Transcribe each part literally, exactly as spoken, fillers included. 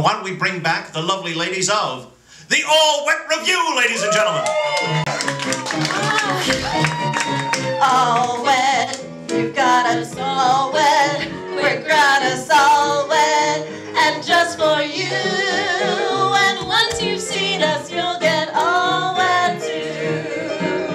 why don't we bring back the lovely ladies of the All Wet Review, ladies and gentlemen. All wet, you've got us all wet, we've got us all wet, and just for you. And once you've seen us, you'll get all wet too.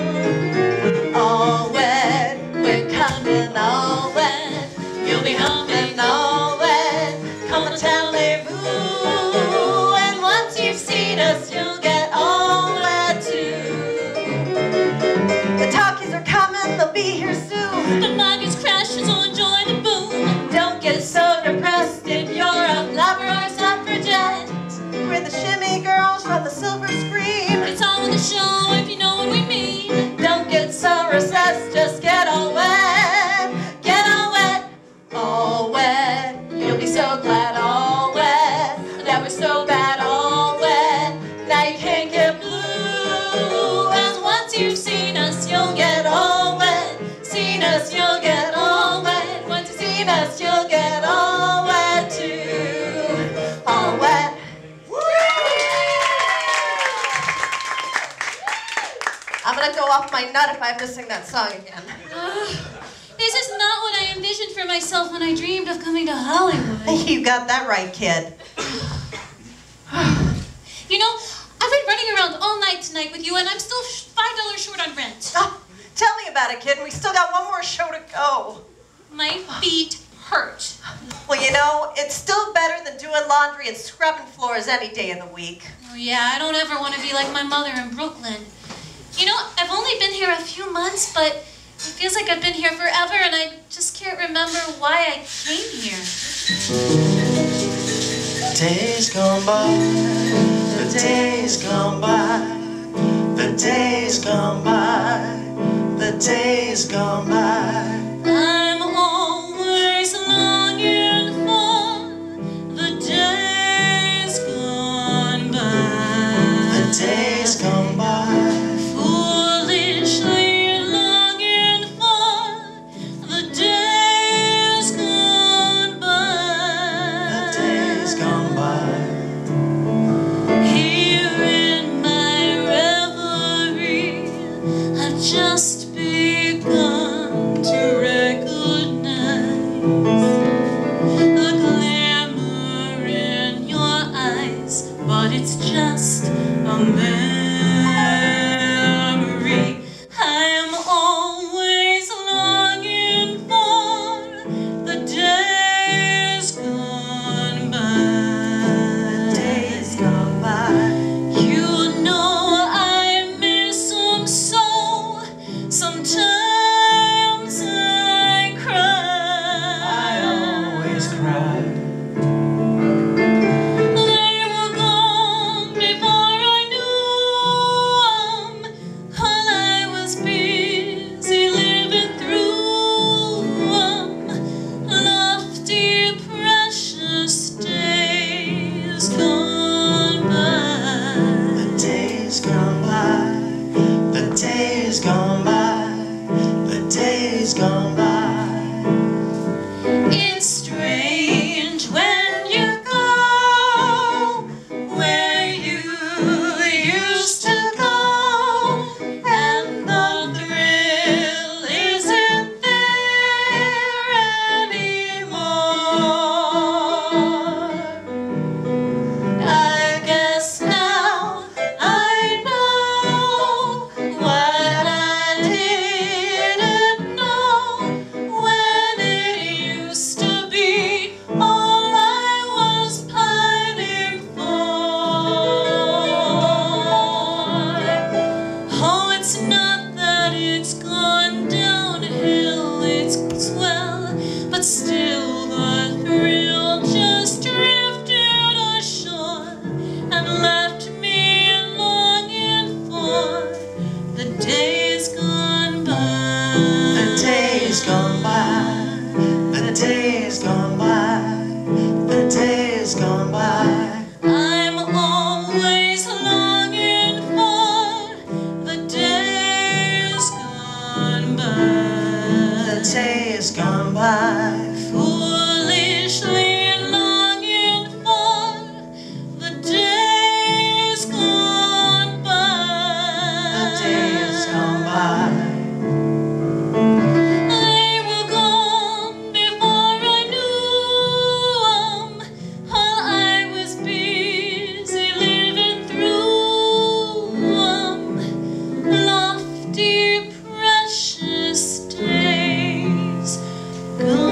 All wet, we're coming all wet, you'll be humming all wet, come and rendezvous. And once you've seen us, you'll get all wet too. The talkies are coming, they'll be here soon. The market's crashing, so enjoy the boom. Don't get so depressed if you're a lover or suffragette. We're the shimmy girls from the silver screen. It's all in the show if you know what we mean. Don't get so recessed, just get all wet. Get all wet, all wet. You'll be so glad all wet. That we're so bad all wet. Now you can't get blue. And once you've seen us, you'll get all wet. Seen us, you'll get all wet. Once you've seen us, you'll get all wet too. All wet. I'm gonna go off my nut if I have to sing that song again. Uh, this is not what I envisioned for myself when I dreamed of coming to Hollywood. You got that right, kid. You know, I've been running around all night tonight with you, and I'm still five dollars short on rent. Oh, tell me about it, kid. We still got one more show to go. My feet hurt. Well, you know, it's still better than doing laundry and scrubbing floors any day of the week. Oh yeah, I don't ever want to be like my mother in Brooklyn. You know, I've only been here a few months, but it feels like I've been here forever, and I just can't remember why I came here. Days gone by, the days gone by, the days gone by, the days gone by. I'm always longing for the days gone by. The days gone by. Foolishly longing for the days gone by. The days gone by. Here in my reverie, I've just begun to recognize the glamour in your eyes, but it's just a memory. I'm always longing for the days gone by. The days gone by. You know I miss them so. Sometimes I cry. I always cry. They were gone before I knew 'em, while I was busy living through 'em. Lofty, precious days gone by. The days gone by. The days gone by. The days gone by. It's strange when you go where you used to go, and the thrill isn't there anymore. Good